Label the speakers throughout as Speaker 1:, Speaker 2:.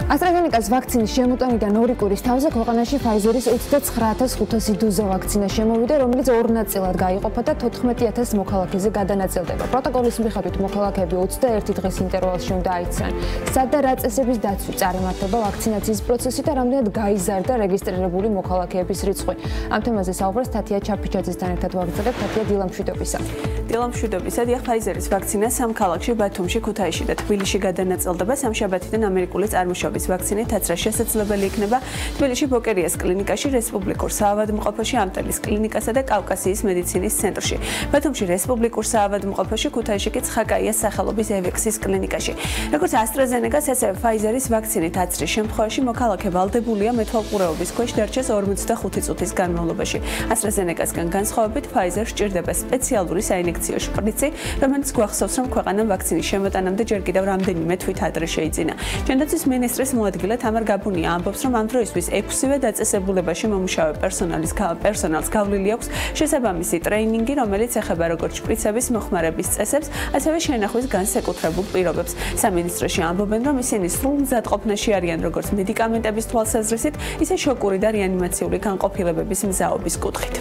Speaker 1: AstraZeneca-ს ვაქცინის შემოტანიდან 2 კვირის თავზე ქვეყანაში Pfizer-ის 29500 დოზა ვაქცინა შემოვიდა, რომელიც 2 ნაწილად გაიყოფა და 14000 მოქალაქეზე გადანაწილდება. პროტოკოლის მიხედვით მოქალაქეები 21 დღის ინტერვალში უნდა აიციან, სად და რა წესების დაცვით წარიმართება ვაქცინაციის პროცესი და რამდენად გაიზარდა რეგისტრირებული მოქალაქეების რიცხვი. ამ თემაზე საუბრობს თათია ჩაფიჩაძესთან ერთად ვაგრძელებთ. თათია, დილამშვიდობისა.
Speaker 2: დილამშვიდობისა. დიახ, Pfizer-ის ვაქცინა სამ ქალაქში, ბათუმში, ქუთაისში და თბილისში გადანაწილდება. სამშაბათიდან ამერიკული წარმოშობის ვაქცინით აცრა შესაძლებელი იქნება თბილისში ბოკერიას კლინიკაში, რესპუბლიკურ საავადმყოფოში, ამტელის კლინიკასა და კავკასიის მედიცინის ცენტრში. ბათუმში რესპუბლიკურ საავადმყოფოში, ქუთაისში კი ცხაკაიას სახელობის ევექსის კლინიკაში. როგორც AstraZeneca-ს, ასევე Pfizer-ის ვაქცინით აცრის შემთხვევაში მოქალაქე ვალდებულია მეთვალყურეობის ქვეშ დარჩეს 45 წუთის განმავლობაში. AstraZeneca-სგან განსხვავებით, Pfizer სჭირდება სპეციალური საინექციო შპრიცი, რომელიც გვახსოვს, რომ ქვეყანამ ვაქცინის შემოტანამდე ჯერ კიდევ რამდენიმე თვით ადრე შეიძინა. ჯანდაცვის მინისტრის მოადგილე თამარ გაბუნია ამბობს, რომ ამ დროისთვის 6-ვე დაწესებულებაში მომუშავე პერსონალს გავლილი აქვს შესაბამისი ტრეინინგი, რომელიც ეხება როგორც შპრიცების მოხმარების წესებს, ასევე შენახვის განსაკუთრებულ პირობებს. სამინისტროში ამბობენ, რომ ისინი სრულ მზადყოფნაში არიან როგორც მედიკამენტების თვალსაზრისით, ისე შოკური და რეანიმაციული განყოფილებების მზაობის კუთხით.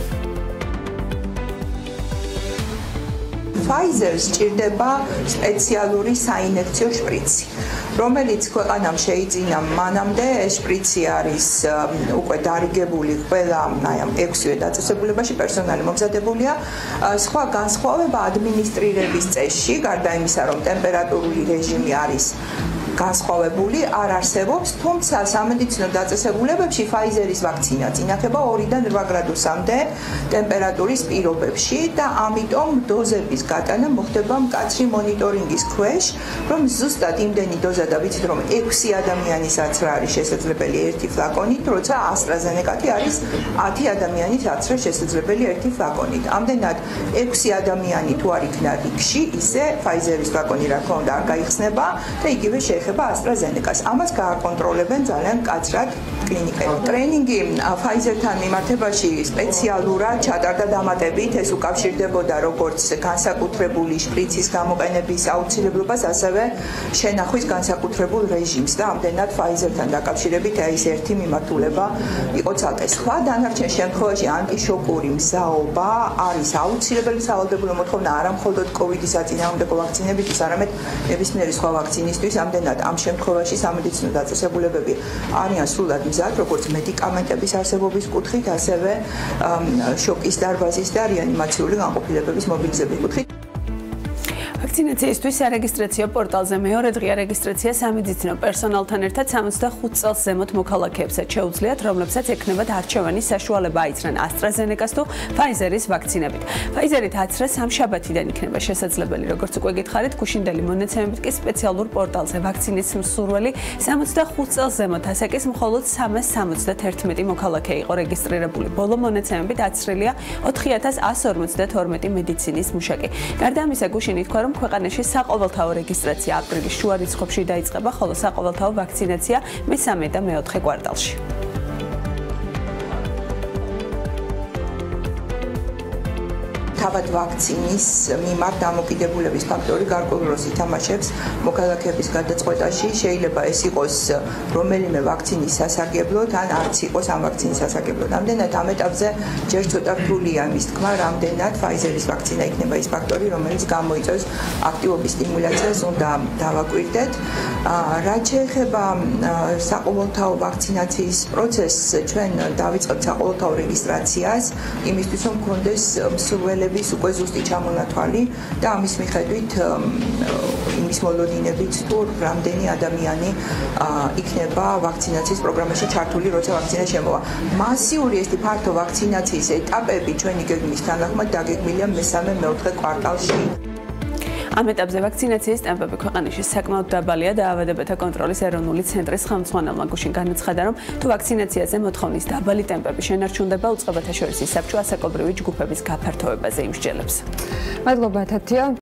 Speaker 3: Pfizer-ს სჭირდება სპეციალური საინექციო შპრიცი, რომელიც ქვეყანამ შეიძინა მანამდე. ეს შპრიცი არის უკვე დარიგებული ყველა ამ 6-ვე დაწესებულებაში, პერსონალი მომზადებულია. სხვა განსხვავება ადმინისტრირების წესში, გარდა იმისა, რომ ტემპერატურული რეჟიმი არის განსხვავებული, არ არსებობს, თუმცა სამედიცინო დაწესებულებებში Pfizer-ის ვაქცინაც ინახება 2-დან 8 გრადუსამდე ტემპერატურის პირობებში და ამიტომ დოზების გატანა მოხდება მკაცრი მონიტორინგის ქვეშ, რომ ზუსტად იმდენი დოზა და ვიცით, რომ 6 ადამიანისაც რა არის შესაძლებელი 1 ფლაკონით, როცა AstraZeneca-კი არის 10 ადამიანის აცრა შესაძლებელი 1 ფლაკონით. ამდენად 6 ადამიანი თუ არ იქნა რიგში, ისე Pfizer-ის ფლაკონი რა თქმა უნდა არ გაიხსნება და იგივე ეხება AstraZeneca-ს. ამას გააკონტროლებენ ძალიან მკაცრად კლინიკები. ტრეინინგი Pfizer-თან მიმართებაში სპეციალურად ჩატარდა დამატებით, ეს უკავშირდებოდა როგორც განსაკუთრებული შპრიცის გამოყენების აუცილებლობას, ასევე შენახვის განსაკუთრებულ რეჟიმს და ამდენად Pfizer-თან დაკავშირებით ეს ერთი მიმართულება იყო ცალკე. სხვა დანარჩენ შემთხვევაში ანტიშოკური მზაობა არის აუცილებელი სავალდებულო მოთხოვნა არა მხოლოდ COVID-ის საწინააღმდეგო ვაქცინებისთვის, არამედ ნებისმიერი სხვა ვაქცინისთვის. ამდენად ამ შემთხვევაში სამედიცინო დაწესებულებები არიან სრულად მზად, როგორც მედიკამენტების არსებობის კუთხით, ასევე შოკის დარბაზის და რეანიმაციული განყოფილებების მობილიზების კუთხით.
Speaker 2: ვაქცინაციისთვის სარეგისტრაციო პორტალზე მეორე დღეა რეგისტრაცია სამედიცინო პერსონალთან ერთად 65 წელს ზემოთ მოქალაქეებსაც შეუძლიათ, რომლებსაც ექნებათ არჩევანის საშუალება აიცრან AstraZeneca-ს თუ Pfizer-ის ვაქცინებით. Pfizer-ით აცრა სამშაბათიდან იქნება შესაძლებელი, როგორც უკვე გითხარით, გუშინდელი მონაცემებით კი სპეციალურ პორტალზე ვაქცინის მსურველი 65 წელს ზემოთ ასაკის მხოლოდ 371 მოქალაქე იყო რეგისტრირებული. ბოლო მონაცემებით აცრილია 4152 მედიცინის მუშაკი. გარდა ამისა, გუშინ ითქვა, რომ ქვეყანაში საყოველთაო რეგისტრაცია აპრილის შუა რიცხვებში დაიწყება, ხოლო საყოველთაო ვაქცინაცია მესამე და მეოთხე კვარტალში.
Speaker 3: თავად ვაქცინის მიმართ დამოკიდებულების ფაქტორი გარკვეულ როლს ითამაშებს მოქალაქეების გადაწყვეტაში. შეიძლება ეს იყოს რომელიმე ვაქცინის სასარგებლოდ, ან არც იყოს ამ ვაქცინის სასარგებლოდ. ამდენად ამ ეტაპზე ჯერ ცოტა რთულია იმის თქმა, რამდენად Pfizer-ის ვაქცინა იქნება ის ფაქტორი, რომელიც გამოიწვევს აქტივობის სტიმულაციას, უნდა დავაკვირდეთ. რაც შეეხება საყოველთაო ვაქცინაციის პროცესს, ჩვენ დავიწყებთ საყოველთაო რეგისტრაციას, იმისთვის რომ გქონდეს მსურველები უკვე ზუსტი ჩამონათვალი და ამის მიხედვით იმის მოლოდინებით თუ რამდენი ადამიანი იქნება ვაქცინაციის პროგრამაში ჩართული, როცა ვაქცინა შემოვა. მასიური ეს ფართო ვაქცინაციის ეტაპები ჩვენი გეგმის თანახმად დაგეგმილია მესამე მეოთხე კვარტალში.
Speaker 2: ამ ეტაპზე ვაქცინაციის ტემპები ქვეყანაში საკმაოდ დაბალია და ავადებათა კონტროლის ეროვნული ცენტრის ხელმძღვანელმა გუშინ განაცხადა, რომ თუ ვაქცინაციაზე მოთხოვნის დაბალი ტემპები შენარჩუნდება, უწყებათა შორის საბჭო ასაკობრივი ჯგუფების გაფართოებაზე იმსჯელებს.
Speaker 1: მადლობა თათია.